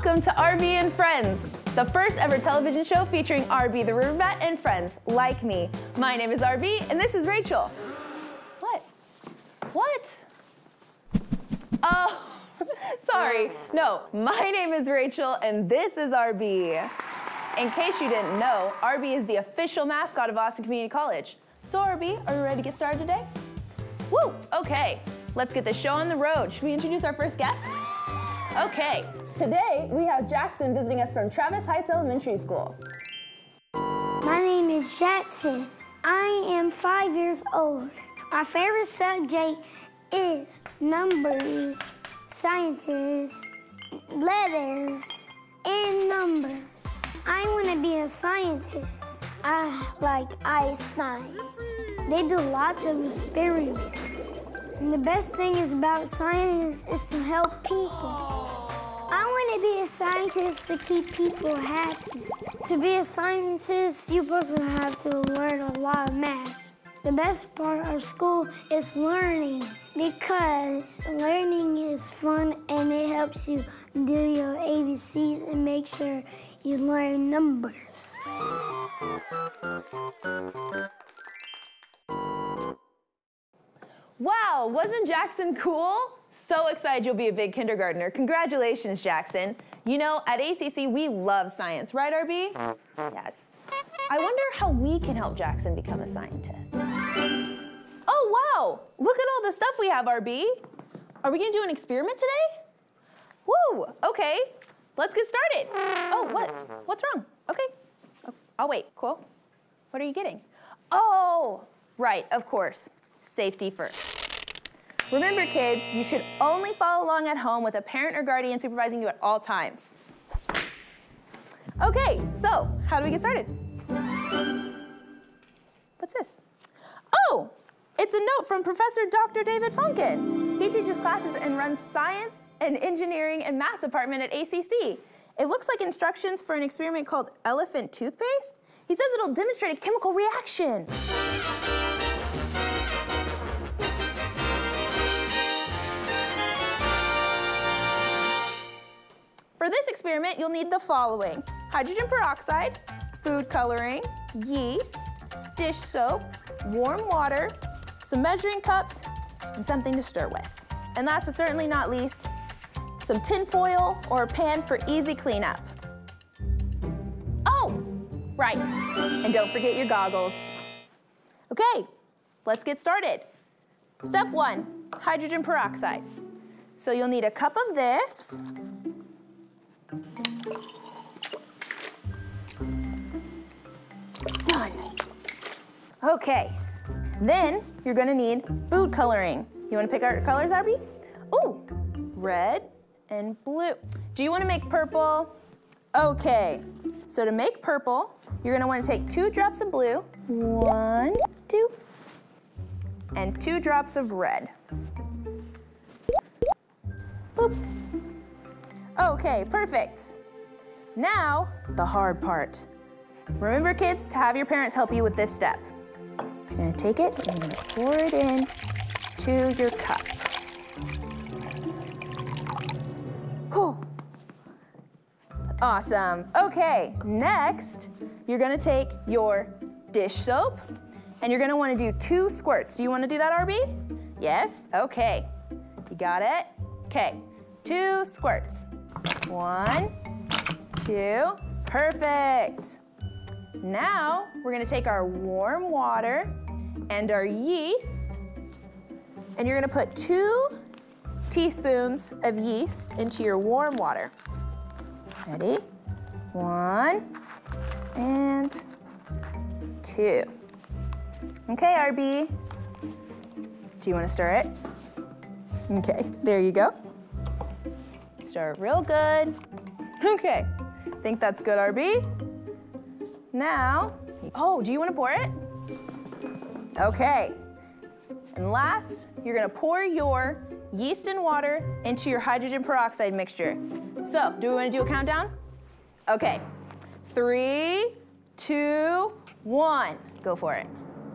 Welcome to RB and Friends, the first ever television show featuring RB the River Bat and friends like me. My name is RB and this is Rachel. What? What? Oh, sorry. No, my name is Rachel and this is RB. In case you didn't know, RB is the official mascot of Austin Community College. So RB, are you ready to get started today? Woo, okay. Let's get the show on the road. Should we introduce our first guest? Okay, today we have Jackson visiting us from Travis Heights Elementary School. My name is Jackson. I am 5 years old. My favorite subject is numbers, sciences, letters, and numbers. I want to be a scientist. I like Einstein. They do lots of experiments. And the best thing is about science is to help people. I want to be a scientist to keep people happy. To be a scientist, you also have to learn a lot of math. The best part of school is learning because learning is fun and it helps you do your ABCs and make sure you learn numbers. Wow, wasn't Jackson cool? So excited you'll be a big kindergartner. Congratulations, Jackson. You know, at ACC, we love science, right, RB? Yes. I wonder how we can help Jackson become a scientist. Oh, wow, look at all the stuff we have, RB. Are we gonna do an experiment today? Woo, okay, let's get started. Oh, what's wrong? Okay, I'll wait, cool. What are you getting? Oh, right, of course. Safety first. Remember, kids, you should only follow along at home with a parent or guardian supervising you at all times. Okay, so how do we get started? What's this? Oh, it's a note from Professor Dr. David Fonken. He teaches classes and runs science and engineering and math department at ACC. It looks like instructions for an experiment called elephant toothpaste. He says it'll demonstrate a chemical reaction. For this experiment, you'll need the following: hydrogen peroxide, food coloring, yeast, dish soap, warm water, some measuring cups, and something to stir with. And last but certainly not least, some tin foil or a pan for easy cleanup. Oh, right, and don't forget your goggles. Okay, let's get started. Step 1, hydrogen peroxide. So you'll need a cup of this, done. Okay, then you're gonna need food coloring. You wanna pick our colors, RB? Ooh, red and blue. Do you wanna make purple? Okay, so to make purple, you're gonna wanna take 2 drops of blue, 1, 2, and 2 drops of red. Boop. Okay, perfect. Now, the hard part. Remember, kids, to have your parents help you with this step. You're gonna take it and you're gonna pour it in to your cup. Whew. Awesome. Okay, next, you're gonna take your dish soap and you're gonna wanna do 2 squirts. Do you wanna do that, RB? Yes? Okay. You got it? Okay, 2 squirts. 1, 2, perfect. Now, we're gonna take our warm water and our yeast, and you're gonna put 2 teaspoons of yeast into your warm water. Ready? 1 and 2. Okay, RB. Do you wanna stir it? Okay, there you go. Stir it real good. Okay, think that's good, RB? Now, oh, do you want to pour it? Okay. And last, you're gonna pour your yeast and water into your hydrogen peroxide mixture. So, do we want to do a countdown? Okay. 3, 2, 1. Go for it.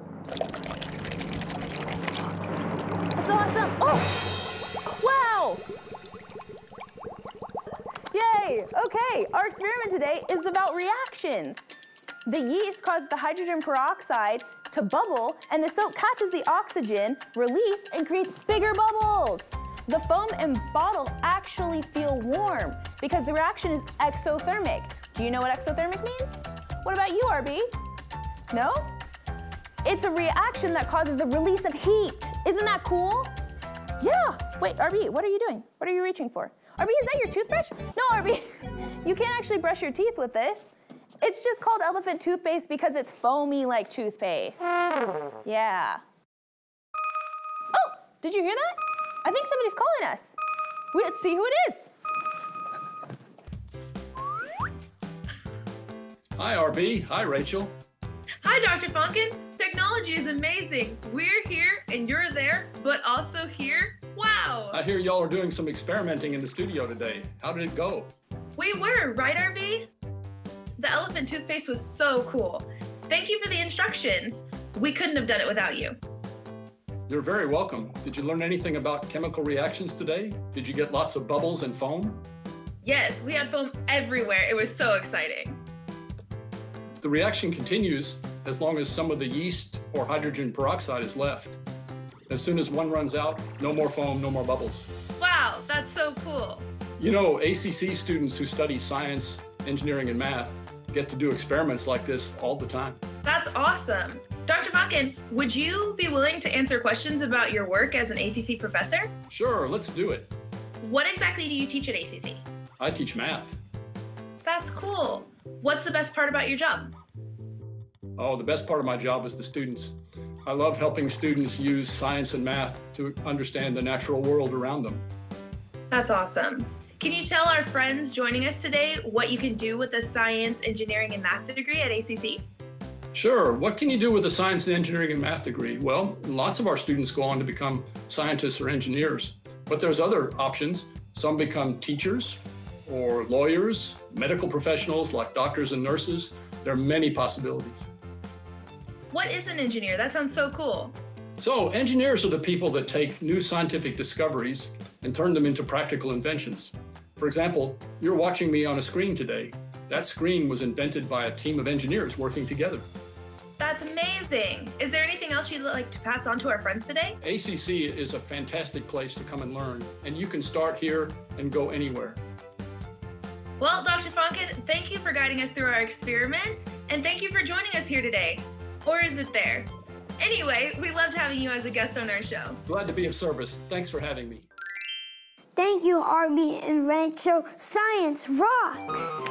That's awesome. Oh, wow. Yay! Okay, our experiment today is about reactions. The yeast causes the hydrogen peroxide to bubble, and the soap catches the oxygen released and creates bigger bubbles. The foam and bottle actually feel warm because the reaction is exothermic. Do you know what exothermic means? What about you, RB? No? It's a reaction that causes the release of heat. Isn't that cool? Yeah. Wait, RB, what are you doing? What are you reaching for? RB, is that your toothbrush? No, RB, you can't actually brush your teeth with this. It's just called elephant toothpaste because it's foamy like toothpaste. Yeah. Oh, did you hear that? I think somebody's calling us. Let's see who it is. Hi, RB. Hi, Rachel. Hi, Dr. Fonken. Technology is amazing. We're here and you're there, but also here. Wow. I hear y'all are doing some experimenting in the studio today. How did it go? We were, right, RB? The elephant toothpaste was so cool. Thank you for the instructions. We couldn't have done it without you. You're very welcome. Did you learn anything about chemical reactions today? Did you get lots of bubbles and foam? Yes, we had foam everywhere. It was so exciting. The reaction continues as long as some of the yeast or hydrogen peroxide is left. As soon as one runs out, no more foam, no more bubbles. Wow, that's so cool. You know, ACC students who study science, engineering, and math get to do experiments like this all the time. That's awesome. Dr. Fonken, would you be willing to answer questions about your work as an ACC professor? Sure, let's do it. What exactly do you teach at ACC? I teach math. That's cool. What's the best part about your job? Oh, the best part of my job is the students. I love helping students use science and math to understand the natural world around them. That's awesome. Can you tell our friends joining us today what you can do with a science, engineering, and math degree at ACC? Sure. What can you do with a science, engineering, and math degree? Well, lots of our students go on to become scientists or engineers, but there's other options. Some become teachers or lawyers, medical professionals like doctors and nurses. There are many possibilities. What is an engineer? That sounds so cool. So engineers are the people that take new scientific discoveries and turn them into practical inventions. For example, you're watching me on a screen today. That screen was invented by a team of engineers working together. That's amazing. Is there anything else you'd like to pass on to our friends today? ACC is a fantastic place to come and learn, and you can start here and go anywhere. Well, Dr. Fonken, thank you for guiding us through our experiment, and thank you for joining us here today. Or is it there? Anyway, we loved having you as a guest on our show. Glad to be of service. Thanks for having me. Thank you, RB and Rachel. Science rocks!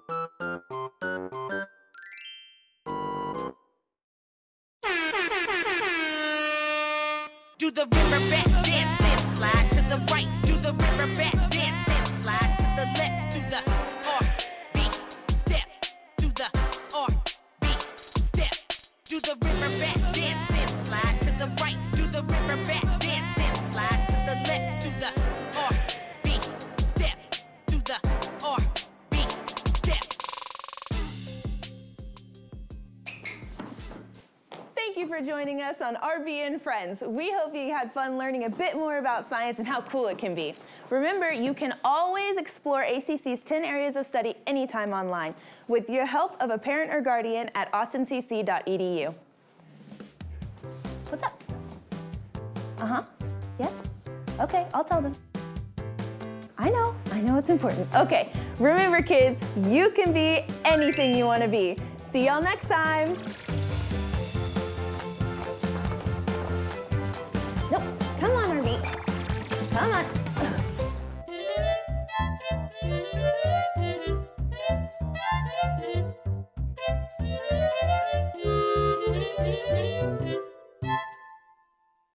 Do the riverbank dance and slide to the right. Do the riverbank dance and slide to the left. Do the R-B step. Do the R-B step. Do the riverbank dance and slide to the right. Do the riverbank dance and slide to the left. Do the R-B step. Do the R-B step. Thank you for joining us on RB and Friends. We hope you had fun learning a bit more about science and how cool it can be. Remember, you can always explore ACC's 10 areas of study anytime online with your help of a parent or guardian at austincc.edu. What's up? Uh-huh. Yes? Okay, I'll tell them. I know it's important. Okay, remember kids, you can be anything you want to be. See y'all next time. Nope, come on, RB. Come on.